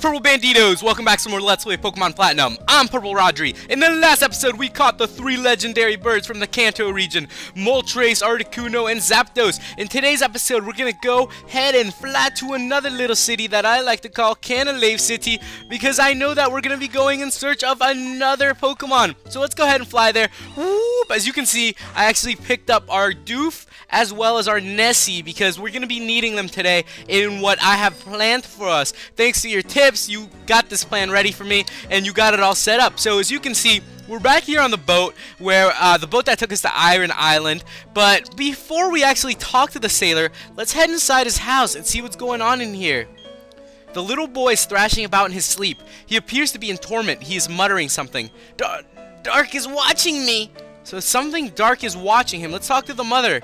Purple Banditos? Welcome back to some more Let's Play Pokemon Platinum. I'm Purple Rodri. In the last episode, we caught the 3 legendary birds from the Kanto region, Moltres, Articuno, and Zapdos. In today's episode, we're gonna go ahead and fly to another little city that I like to call Canalave City, because I know that we're gonna be going in search of another Pokemon. So let's go ahead and fly there. Whoop! As you can see, I actually picked up our Doof as well as our Nessie, because we're gonna be needing them today in what I have planned for us. Thanks to your tips, you got this plan ready for me, and you got it all set up. So as you can see, we're back here on the boat, where the boat that took us to Iron Island. But before we actually talk to the sailor, let's head inside his house and see what's going on in here. The little boy is thrashing about in his sleep. He appears to be in torment. He is muttering something. Dark is watching me. So something dark is watching him. Let's talk to the mother.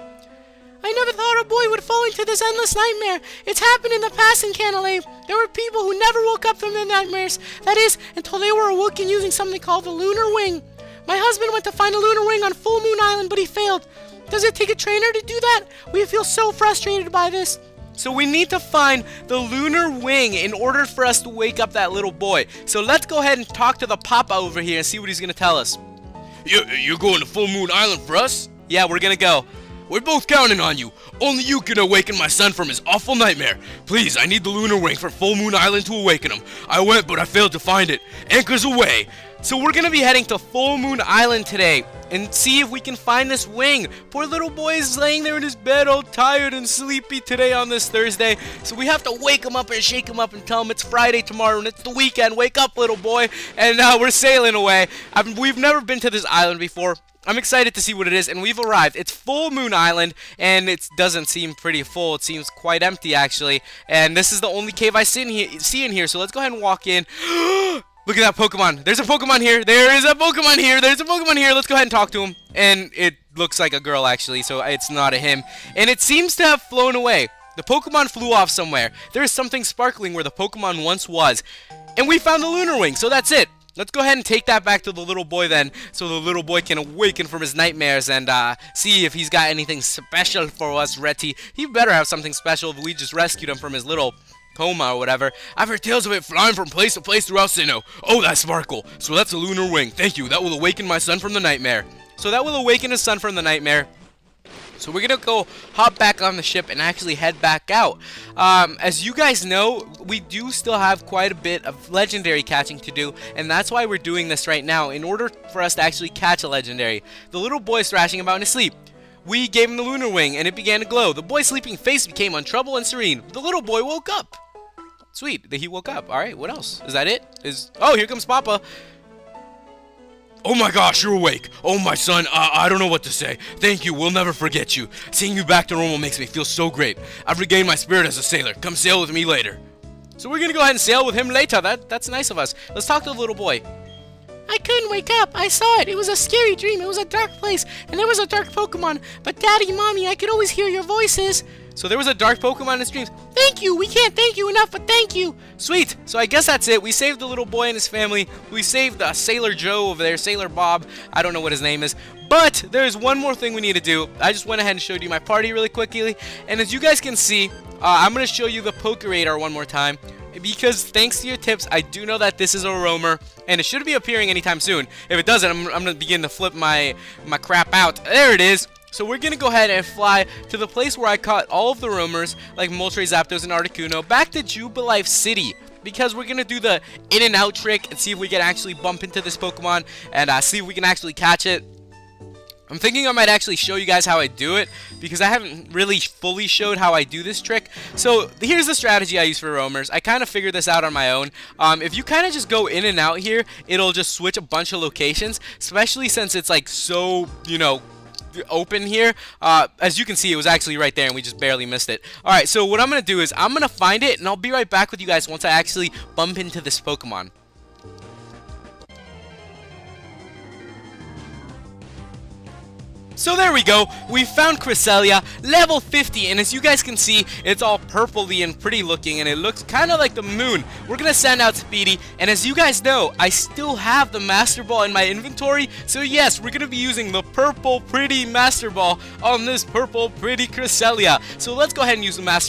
I never thought a boy would fall into this endless nightmare. It's happened in the past in Canalave. There were people who never woke up from their nightmares. That is, until they were awoken using something called the Lunar Wing. My husband went to find a Lunar Wing on Full Moon Island, but he failed. Does it take a trainer to do that? We feel so frustrated by this. So we need to find the Lunar Wing in order for us to wake up that little boy. So let's go ahead and talk to the Papa over here and see what he's going to tell us. You're going to Full Moon Island for us? Yeah, we're going to go. We're both counting on you. Only you can awaken my son from his awful nightmare. Please, I need the Lunar Wing for Full Moon Island to awaken him. I went, but I failed to find it. Anchors away. So we're going to be heading to Full Moon Island today and see if we can find this wing. Poor little boy is laying there in his bed all tired and sleepy today on this Thursday. So we have to wake him up and shake him up and tell him it's Friday tomorrow and it's the weekend. Wake up, little boy. And we're sailing away. We've never been to this island before. I'm excited to see what it is, and we've arrived. It's Full Moon Island, and it doesn't seem pretty full. It seems quite empty, actually. And this is the only cave I see in here, so let's go ahead and walk in. Look at that Pokemon. There's a Pokemon here. There is a Pokemon here. There's a Pokemon here. Let's go ahead and talk to him. And it looks like a girl, actually, so it's not a him. And it seems to have flown away. The Pokemon flew off somewhere. There is something sparkling where the Pokemon once was. And we found the Lunar Wing, so that's it. Let's go ahead and take that back to the little boy then, so the little boy can awaken from his nightmares and see if he's got anything special for us, Reti. He better have something special if we just rescued him from his little coma or whatever. I've heard tales of it flying from place to place throughout Sinnoh. Oh, that sparkle. So that's a Lunar Wing. Thank you. That will awaken my son from the nightmare. So that will awaken his son from the nightmare. So we're going to go hop back on the ship and actually head back out. As you guys know, we do still have quite a bit of legendary catching to do, and that's why we're doing this right now, in order for us to actually catch a legendary. The little boy's thrashing about in his sleep. We gave him the Lunar Wing, and it began to glow. The boy's sleeping face became untroubled and serene. The little boy woke up. Sweet, he woke up. Alright, what else? Is that it? Oh, here comes Papa. Oh my gosh, you're awake. Oh my son, I don't know what to say. Thank you, we'll never forget you. Seeing you back to normal makes me feel so great. I've regained my spirit as a sailor. Come sail with me later. So we're gonna go ahead and sail with him later. That's nice of us. Let's talk to the little boy. I couldn't wake up. I saw it. It was a scary dream. It was a dark place, and there was a dark Pokemon. But Daddy, Mommy, I could always hear your voices. So there was a dark Pokemon in his dreams. Thank you. We can't thank you enough, but thank you. Sweet. So I guess that's it. We saved the little boy and his family. We saved Sailor Joe over there, Sailor Bob. I don't know what his name is. But there's one more thing we need to do. I just went ahead and showed you my party really quickly. And as you guys can see, I'm going to show you the Pokeradar one more time. Because thanks to your tips, I do know that this is a roamer, and it should be appearing anytime soon. If it doesn't, I'm going to begin to flip my crap out. There it is. So we're going to go ahead and fly to the place where I caught all of the roamers, like Moltres, Zapdos, and Articuno, back to Jubilife City. Because we're going to do the in and out trick and see if we can actually bump into this Pokemon and see if we can actually catch it. I'm thinking I might actually show you guys how I do it, because I haven't really fully showed how I do this trick. So here's the strategy I use for roamers. I kind of figured this out on my own. If you kind of just go in and out here, it'll just switch a bunch of locations, especially since it's like so, you know, open here. As you can see, it was actually right there and we just barely missed it. Alright, so what I'm going to do is I'm going to find it, and I'll be right back with you guys once I actually bump into this Pokemon. So there we go, we found Cresselia, level 50, and as you guys can see, it's all purpley and pretty looking, and it looks kind of like the moon. We're going to send out Speedy, and as you guys know, I still have the Master Ball in my inventory, so yes, we're going to be using the purple pretty Master Ball on this purple pretty Cresselia. So let's go ahead and use the Master Ball.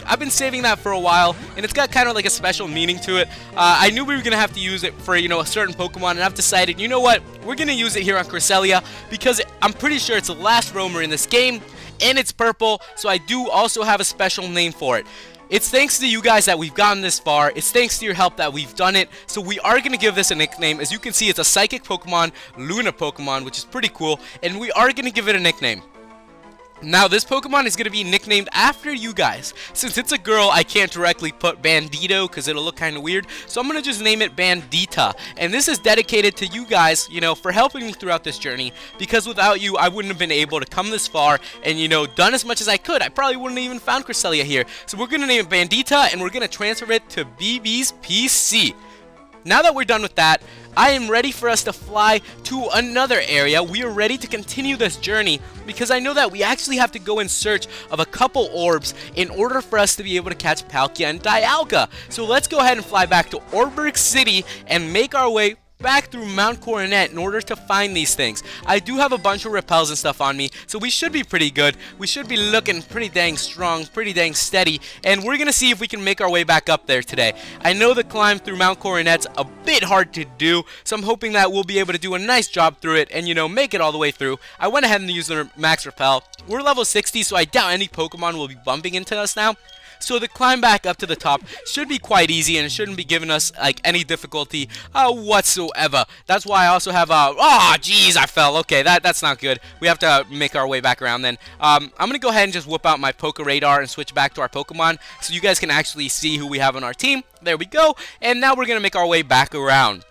I've been saving that for a while, and it's got kind of like a special meaning to it. I knew we were gonna have to use it for, you know, a certain Pokemon, and I've decided, you know what, we're gonna use it here on Cresselia because I'm pretty sure it's the last roamer in this game, and it's purple, so I do also have a special name for it. It's thanks to you guys that we've gotten this far. It's thanks to your help that we've done it. So we are going to give this a nickname. As you can see, it's a Psychic Pokemon, Luna Pokemon, which is pretty cool. And we are going to give it a nickname. Now, this Pokemon is going to be nicknamed after you guys. Since it's a girl, I can't directly put Bandito because it'll look kind of weird. So I'm going to just name it Bandita. And this is dedicated to you guys, you know, for helping me throughout this journey. Because without you, I wouldn't have been able to come this far and, you know, done as much as I could. I probably wouldn't have even found Cresselia here. So we're going to name it Bandita, and we're going to transfer it to BB's PC. Now that we're done with that, I am ready for us to fly to another area. We are ready to continue this journey because I know that we actually have to go in search of a couple orbs in order for us to be able to catch Palkia and Dialga. So let's go ahead and fly back to Oreburgh City and make our way back through Mount Coronet in order to find these things. I do have a bunch of repels and stuff on me, so we should be pretty good. We should be looking pretty dang strong, pretty dang steady, and we're gonna see if we can make our way back up there today. I know the climb through Mount Coronet's a bit hard to do, so I'm hoping that we'll be able to do a nice job through it and, you know, make it all the way through. I went ahead and used the max repel. We're level 60, so I doubt any Pokemon will be bumping into us now. So the climb back up to the top should be quite easy, and it shouldn't be giving us like any difficulty whatsoever. That's why I also have jeez, I fell. Okay, that's not good. We have to make our way back around then. I'm gonna go ahead and just whip out my Poké Radar and switch back to our Pokemon so you guys can actually see who we have on our team. There we go. And now we're gonna make our way back around.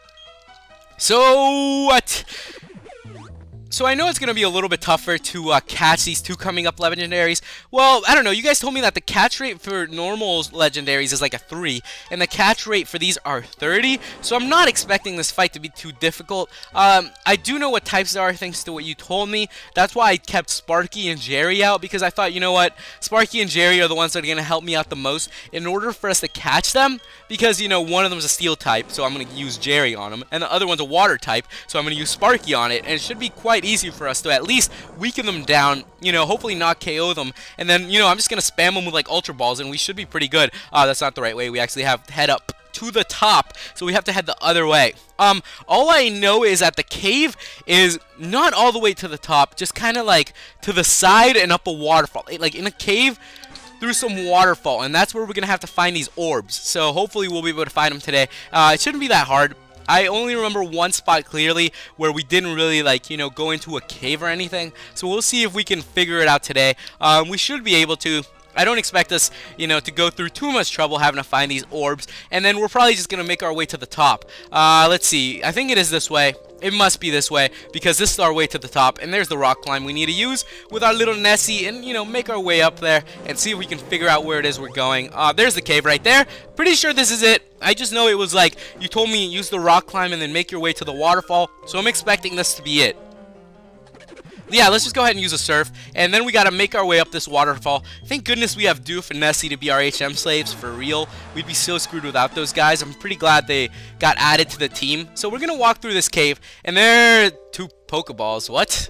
So what? So I know it's going to be a little bit tougher to catch these two coming up legendaries. Well, I don't know. You guys told me that the catch rate for normal legendaries is like a 3, and the catch rate for these are 30. So I'm not expecting this fight to be too difficult. I do know what types there are thanks to what you told me. That's why I kept Sparky and Jerry out, because I thought, you know what, Sparky and Jerry are the ones that are going to help me out the most in order for us to catch them. Because, you know, one of them is a steel type, so I'm going to use Jerry on him, and the other one's a water type, so I'm going to use Sparky on it, and it should be quite easy for us to at least weaken them down, you know, hopefully not KO them, and then, you know, I'm just going to spam them with like Ultra Balls, and we should be pretty good. That's not the right way. We actually have to head up to the top, so we have to head the other way. All I know is that the cave is not all the way to the top, just kind of like to the side and up a waterfall, like in a cave through some waterfall, and that's where we're gonna have to find these orbs. So hopefully we'll be able to find them today. It shouldn't be that hard. I only remember one spot clearly where we didn't really, like, you know, go into a cave or anything. So we'll see if we can figure it out today. We should be able to. I don't expect us, you know, to go through too much trouble having to find these orbs. And then we're probably just going to make our way to the top. Let's see. I think it is this way. It must be this way, because this is our way to the top. And there's the rock climb we need to use with our little Nessie and, you know, make our way up there and see if we can figure out where it is we're going. There's the cave right there. Pretty sure this is it. I just know it was like, you told me use the rock climb and then make your way to the waterfall. So I'm expecting this to be it. Yeah, let's just go ahead and use a surf, and then we gotta make our way up this waterfall. Thank goodness we have Doof and Nessie to be our HM slaves, for real. We'd be so screwed without those guys. I'm pretty glad they got added to the team. So we're gonna walk through this cave, and there are 2 Pokeballs. What?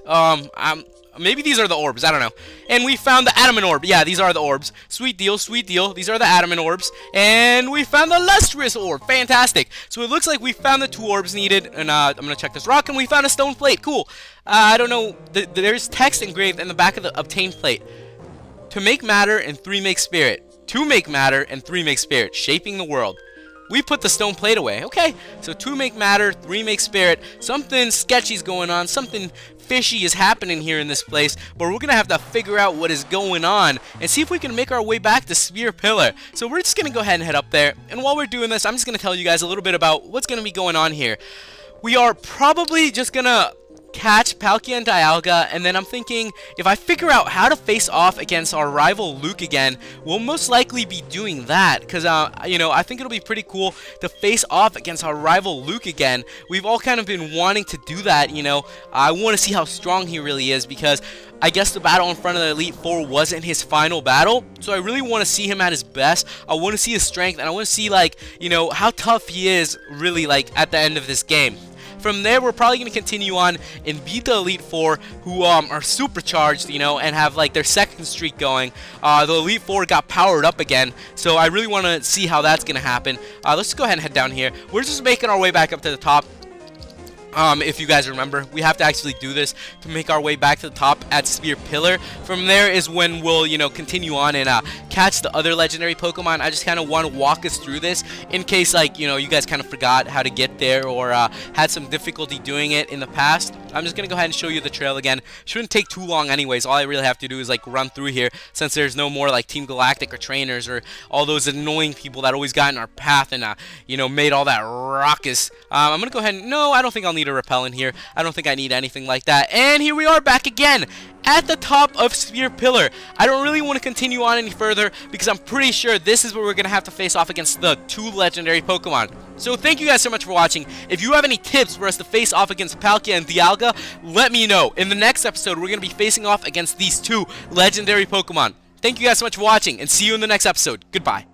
Maybe these are the orbs, I don't know. And we found the Adamant Orb. Yeah, these are the orbs. Sweet deal, sweet deal. These are the Adamant Orbs. And we found the Lustrous Orb. Fantastic. So it looks like we found the 2 orbs needed. And I'm going to check this rock, and we found a stone plate. Cool. I don't know. There's text engraved in the back of the obtained plate. To make matter and 3 make spirit. 2 make matter and 3 make spirit. Shaping the world. We put the stone plate away. Okay, so 2 make matter, 3 make spirit. Something sketchy's going on. Something fishy is happening here in this place. But we're going to have to figure out what is going on and see if we can make our way back to Sphere Pillar. So we're just going to go ahead and head up there. And while we're doing this, I'm just going to tell you guys a little bit about what's going to be going on here. We are probably just going to catch Palkia and Dialga, and then I'm thinking if I figure out how to face off against our rival Luke again, we'll most likely be doing that, because you know, I think it'll be pretty cool to face off against our rival Luke again. We've all kind of been wanting to do that, you know. I want to see how strong he really is, because I guess the battle in front of the Elite Four wasn't his final battle, so I really want to see him at his best. I want to see his strength, and I want to see, like, you know, how tough he is really, like, at the end of this game. From there, we're probably going to continue on and beat the Elite Four, who are supercharged, you know, and have like their second streak going. The Elite Four got powered up again, so I really want to see how that's going to happen. Let's just go ahead and head down here. We're just making our way back up to the top. If you guys remember, we have to actually do this to make our way back to the top at Spear Pillar. From there is when we'll, you know, continue on and catch the other legendary Pokemon. I just kind of want to walk us through this in case, like, you know, you guys kind of forgot how to get there or had some difficulty doing it in the past. I'm just going to go ahead and show you the trail again. Shouldn't take too long anyways. All I really have to do is, like, run through here since there's no more, like, Team Galactic or trainers or all those annoying people that always got in our path and, you know, made all that ruckus. I'm going to go ahead and... No, I don't think I'll need a repellent here. I don't think I need anything like that. And here we are back again at the top of Spear Pillar. I don't really want to continue on any further because I'm pretty sure this is where we're going to have to face off against the 2 legendary Pokemon. So thank you guys so much for watching. If you have any tips for us to face off against Palkia and Dialga, let me know. In the next episode, we're going to be facing off against these 2 legendary Pokemon. Thank you guys so much for watching and see you in the next episode. Goodbye.